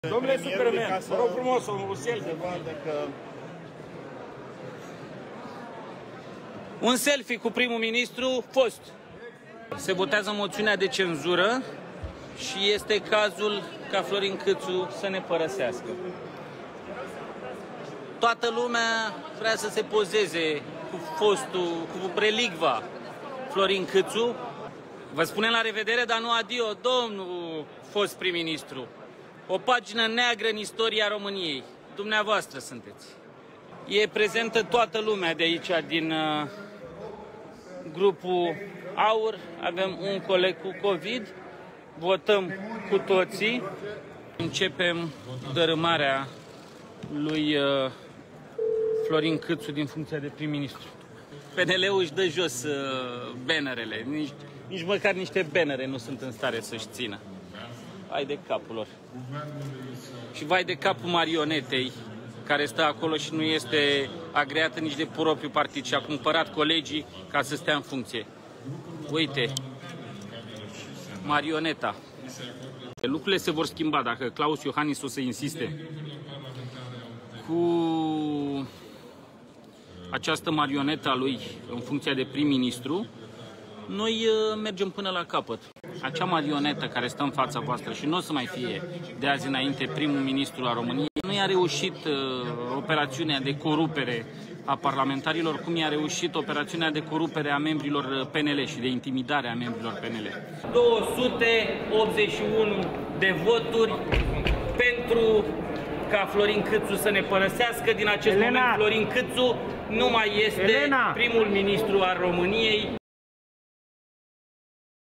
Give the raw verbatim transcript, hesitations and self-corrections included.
Domnule Superman, vă rog frumos, un selfie. Un selfie cu primul ministru fost. Se votează moțiunea de cenzură și este cazul ca Florin Câțu să ne părăsească. Toată lumea vrea să se pozeze cu fostul, cu relicva Florin Câțu. Vă spunem la revedere, dar nu adio, domnul fost prim-ministru. O pagină neagră în istoria României. Dumneavoastră sunteți. E prezentă toată lumea de aici, din uh, grupul AUR. Avem un coleg cu COVID. Votăm cu toții. Începem dărâmarea lui uh, Florin Câțu din funcția de prim-ministru. P N L-ul își dă jos uh, bannerele. Nici, nici măcar niște bannere nu sunt în stare să-și țină. Vai de capul lor. Și vai de capul marionetei care stă acolo și nu este agreată nici de propriul partid și a cumpărat colegii ca să stea în funcție. Uite, marioneta. Lucrurile se vor schimba dacă Claus Iohannis o să insiste cu această marionetă a lui în funcția de prim-ministru. Noi mergem până la capăt. Acea marionetă care stă în fața voastră și nu o să mai fie de azi înainte primul ministru al României, nu i-a reușit uh, operațiunea de corupere a parlamentarilor, cum i-a reușit operațiunea de corupere a membrilor P N L și de intimidare a membrilor P N L. două sute optzeci și unu de voturi pentru ca Florin Câțu să ne părăsească. Din acest Elena. moment Florin Câțu nu mai este Elena. primul ministru al României.